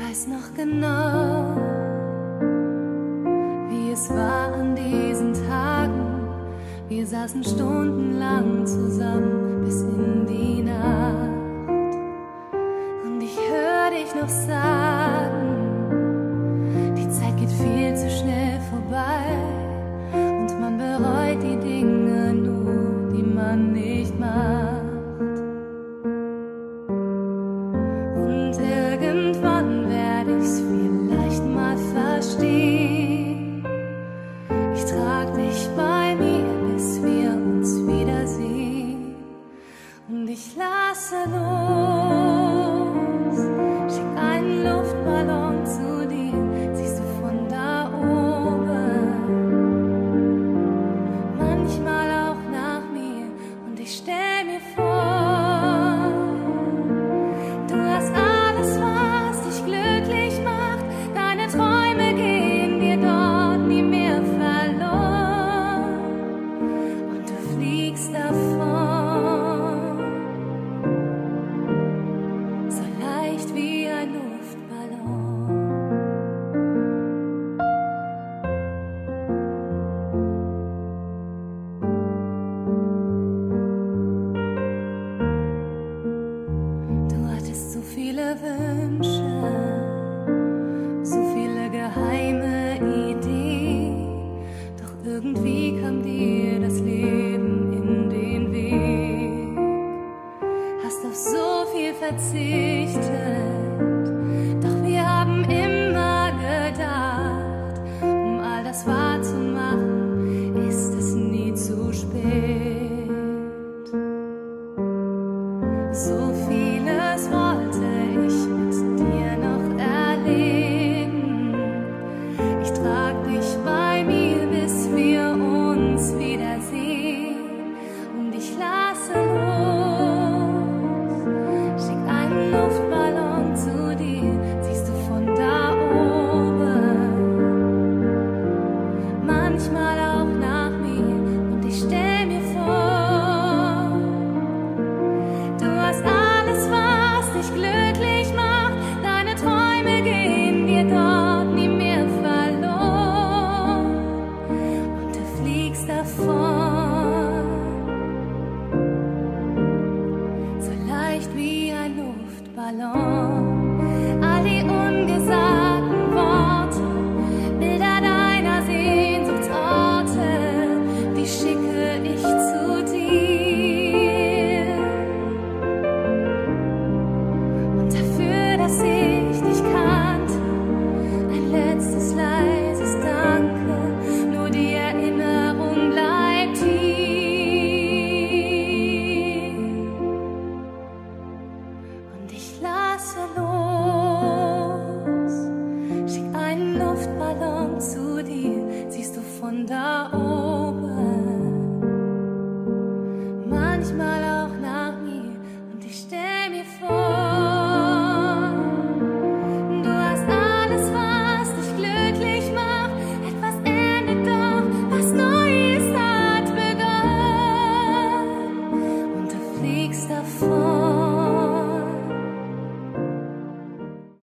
weiß noch genau, wie es war an diesen Tagen. Wir saßen stundenlang zusammen bis in die Nacht. Und ich hör dich noch sagen, die Zeit geht viel zu schnell vorbei. Und man bereut die Dinge nur, die man nicht macht. Und irgendwann werde ich's vielleicht mal verstehen. Ich trag dich bei mir, bis wir uns wiedersehen. Und ich lasse los, schick einen Luftballon zu dir, siehst du von da oben, manchmal auch nach mir. Und ich stell mir vor, du hast alles, was dich glücklich macht. Deine Träume gehen dir dort nie mehr verloren. Und du fliegst davon, so leicht wie ein Luftballon. Du hattest so viele Wünsche, so viele geheime Ideen, doch irgendwie kam dir das Leben in den Weg. Hast auf so viel verzichtet,